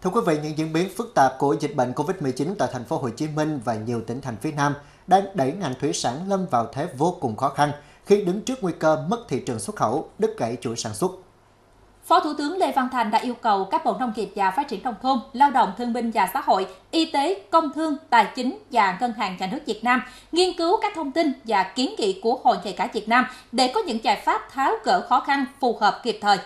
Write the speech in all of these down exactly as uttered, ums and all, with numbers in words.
Thưa quý vị, những diễn biến phức tạp của dịch bệnh Covid mười chín tại thành phố Hồ Chí Minh và nhiều tỉnh thành phía Nam đang đẩy ngành thủy sản lâm vào thế vô cùng khó khăn khi đứng trước nguy cơ mất thị trường xuất khẩu, đứt gãy chuỗi sản xuất. Phó Thủ tướng Lê Văn Thành đã yêu cầu các Bộ Nông nghiệp và Phát triển Nông thôn, Lao động Thương binh và Xã hội, Y tế, Công thương, Tài chính và Ngân hàng Nhà nước Việt Nam nghiên cứu các thông tin và kiến nghị của Hội Nghề cá Việt Nam để có những giải pháp tháo gỡ khó khăn phù hợp kịp thời.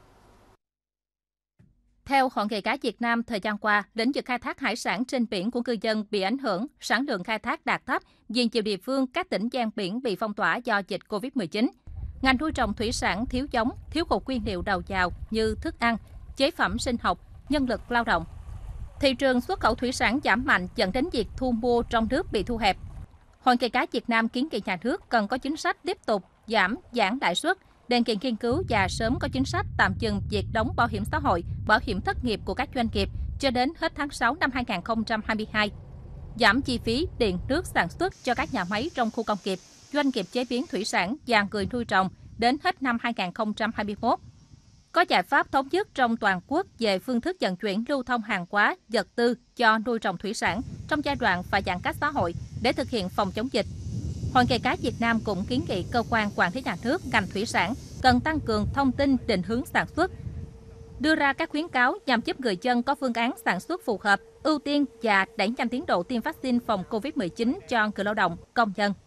Theo Hội Nghề cá Việt Nam, thời gian qua, lĩnh vực khai thác hải sản trên biển của ngư dân bị ảnh hưởng, sản lượng khai thác đạt thấp vì nhiều địa phương các tỉnh ven biển bị phong tỏa do dịch Covid mười chín. Ngành nuôi trồng thủy sản thiếu giống, thiếu hụt nguyên liệu đầu vào như thức ăn, chế phẩm sinh học, nhân lực lao động. Thị trường xuất khẩu thủy sản giảm mạnh dẫn đến việc thu mua trong nước bị thu hẹp. Hội Nghề cá Việt Nam kiến nghị nhà nước cần có chính sách tiếp tục giảm giãn lãi suất, đề nghị nghiên cứu và sớm có chính sách tạm dừng việc đóng bảo hiểm xã hội, bảo hiểm thất nghiệp của các doanh nghiệp cho đến hết tháng sáu năm hai nghìn không trăm hai mươi hai. Giảm chi phí điện nước sản xuất cho các nhà máy trong khu công nghiệp, doanh nghiệp chế biến thủy sản và người nuôi trồng đến hết năm hai nghìn không trăm hai mươi mốt. Có giải pháp thống nhất trong toàn quốc về phương thức vận chuyển lưu thông hàng hóa, vật tư cho nuôi trồng thủy sản trong giai đoạn phải giãn cách xã hội để thực hiện phòng chống dịch. Hội Nghề cá Việt Nam cũng kiến nghị cơ quan quản lý nhà nước ngành thủy sản cần tăng cường thông tin định hướng sản xuất, đưa ra các khuyến cáo nhằm giúp người dân có phương án sản xuất phù hợp, ưu tiên và đẩy nhanh tiến độ tiêm vaccine phòng Covid mười chín cho người lao động, công nhân.